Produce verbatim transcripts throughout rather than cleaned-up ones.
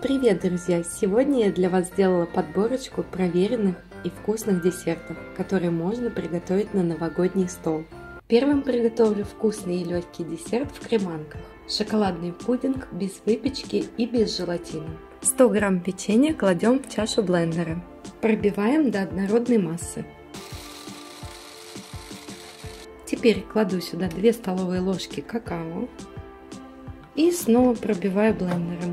Привет, друзья! Сегодня я для вас сделала подборочку проверенных и вкусных десертов, которые можно приготовить на новогодний стол. Первым приготовлю вкусный и легкий десерт в креманках. Шоколадный пудинг без выпечки и без желатина. сто грамм печенья кладем в чашу блендера. Пробиваем до однородной массы. Теперь кладу сюда две столовые ложки какао и снова пробиваю блендером.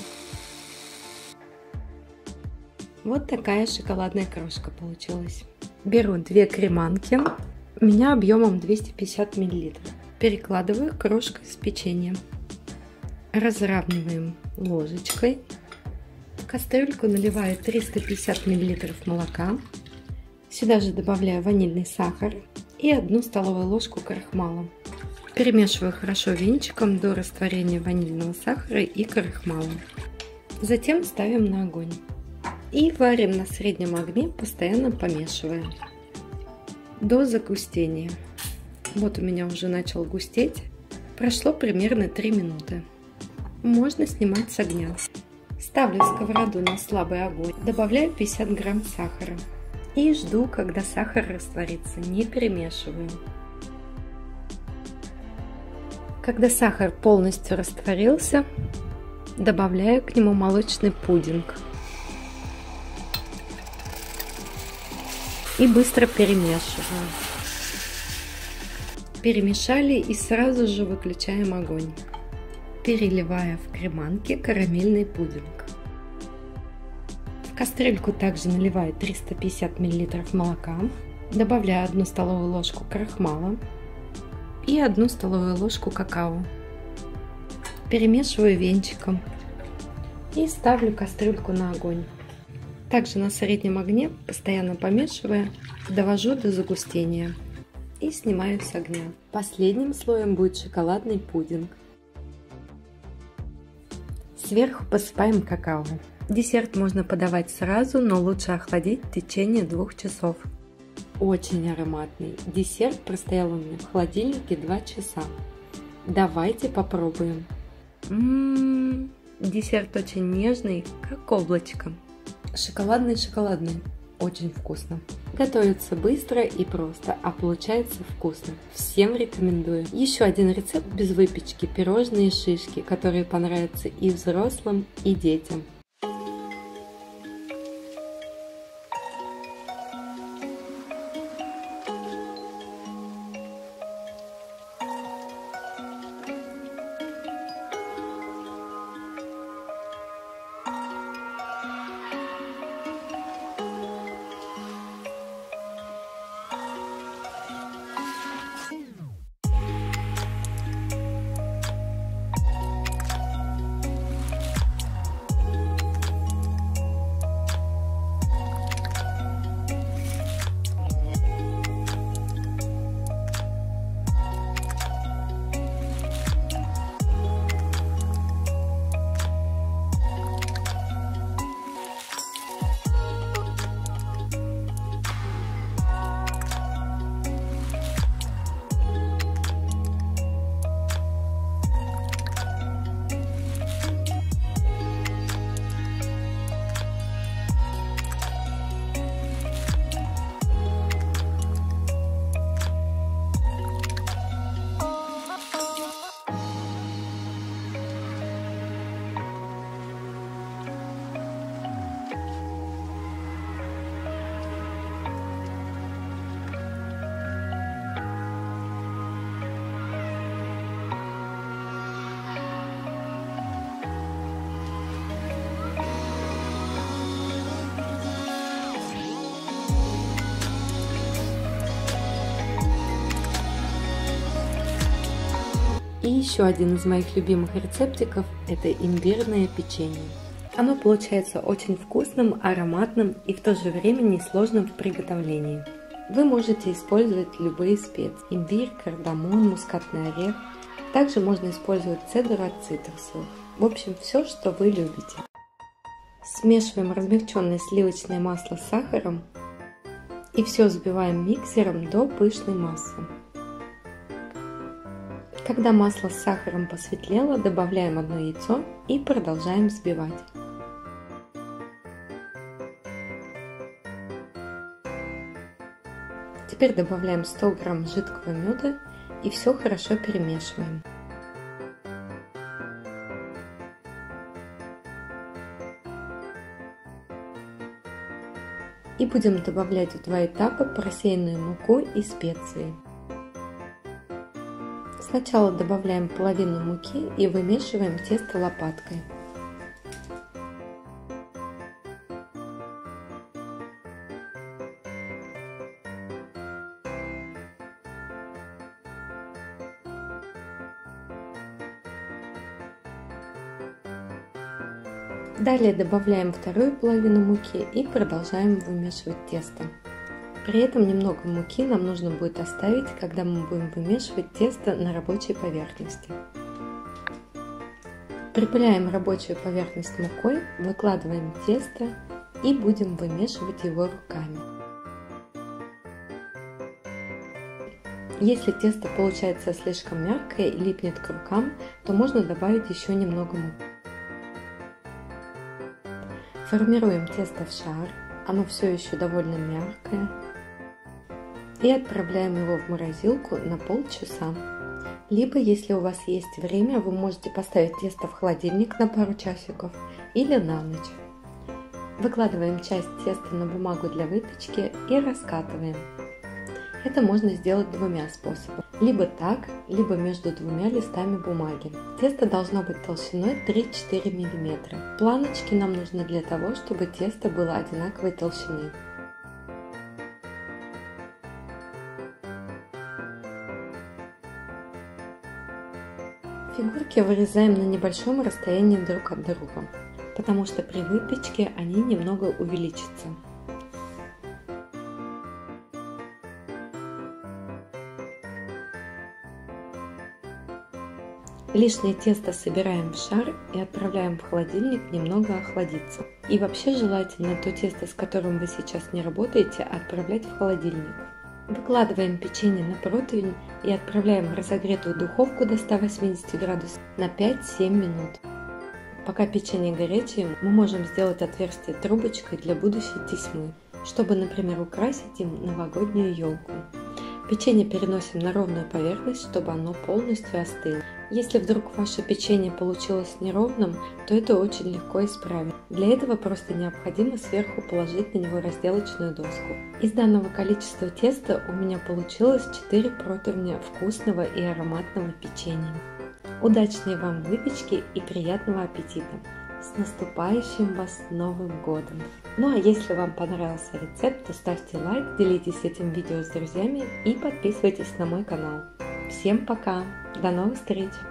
Вот такая шоколадная крошка получилась. Беру две креманки, у меня объемом двести пятьдесят миллилитров. Перекладываю крошку из печенья. Разравниваем ложечкой. В кастрюльку наливаю триста пятьдесят миллилитров молока. Сюда же добавляю ванильный сахар и одну столовую ложку крахмала. Перемешиваю хорошо венчиком до растворения ванильного сахара и крахмала. Затем ставим на огонь. И варим на среднем огне, постоянно помешивая до загустения. Вот у меня уже начал густеть. Прошло примерно три минуты. Можно снимать с огня. Ставлю сковороду на слабый огонь. Добавляю пятьдесят грамм сахара. И жду, когда сахар растворится. Не перемешиваю. Когда сахар полностью растворился, добавляю к нему молочный пудинг. И быстро перемешиваю. Перемешали и сразу же выключаем огонь, переливая в креманки карамельный пудинг. В кастрюльку также наливаю триста пятьдесят миллилитров молока, добавляю одну столовую ложку крахмала и одну столовую ложку какао. Перемешиваю венчиком и ставлю кастрюльку на огонь. Также на среднем огне, постоянно помешивая, довожу до загустения и снимаю с огня. Последним слоем будет шоколадный пудинг. Сверху посыпаем какао. Десерт можно подавать сразу, но лучше охладить в течение двух часов. Очень ароматный. Десерт простоял у меня в холодильнике два часа. Давайте попробуем. М-м-м, десерт очень нежный, как облачко. Шоколадный-шоколадный. Очень вкусно. Готовится быстро и просто, а получается вкусно. Всем рекомендую. Еще один рецепт без выпечки. Пирожные шишки, которые понравятся и взрослым, и детям. И еще один из моих любимых рецептиков – это имбирное печенье. Оно получается очень вкусным, ароматным и в то же время несложным в приготовлении. Вы можете использовать любые специи – имбирь, кардамон, мускатный орех. Также можно использовать цедру от цитрусовых. В общем, все, что вы любите. Смешиваем размягченное сливочное масло с сахаром и все взбиваем миксером до пышной массы. Когда масло с сахаром посветлело, добавляем одно яйцо и продолжаем взбивать. Теперь добавляем сто грамм жидкого меда и все хорошо перемешиваем. И будем добавлять в два этапа просеянную муку и специи. Сначала добавляем половину муки и вымешиваем тесто лопаткой. Далее добавляем вторую половину муки и продолжаем вымешивать тесто. При этом немного муки нам нужно будет оставить, когда мы будем вымешивать тесто на рабочей поверхности. Припыляем рабочую поверхность мукой, выкладываем тесто и будем вымешивать его руками. Если тесто получается слишком мягкое и липнет к рукам, то можно добавить еще немного муки. Формируем тесто в шар, оно все еще довольно мягкое, и отправляем его в морозилку на полчаса. Либо, если у вас есть время, вы можете поставить тесто в холодильник на пару часиков или на ночь. Выкладываем часть теста на бумагу для выпечки и раскатываем. Это можно сделать двумя способами. Либо так, либо между двумя листами бумаги. Тесто должно быть толщиной три-четыре миллиметра. Планочки нам нужны для того, чтобы тесто было одинаковой толщины. Фигурки вырезаем на небольшом расстоянии друг от друга, потому что при выпечке они немного увеличатся. Лишнее тесто собираем в шар и отправляем в холодильник немного охладиться. И вообще желательно то тесто, с которым вы сейчас не работаете, отправлять в холодильник. Выкладываем печенье на противень и отправляем в разогретую духовку до ста восьмидесяти градусов на пять-семь минут. Пока печенье горячее, мы можем сделать отверстие трубочкой для будущей тесьмы, чтобы, например, украсить им новогоднюю елку. Печенье переносим на ровную поверхность, чтобы оно полностью остыло. Если вдруг ваше печенье получилось неровным, то это очень легко исправить. Для этого просто необходимо сверху положить на него разделочную доску. Из данного количества теста у меня получилось четыре противня вкусного и ароматного печенья. Удачной вам выпечки и приятного аппетита! С наступающим вас Новым Годом! Ну а если вам понравился рецепт, то ставьте лайк, делитесь этим видео с друзьями и подписывайтесь на мой канал. Всем пока! До новых встреч!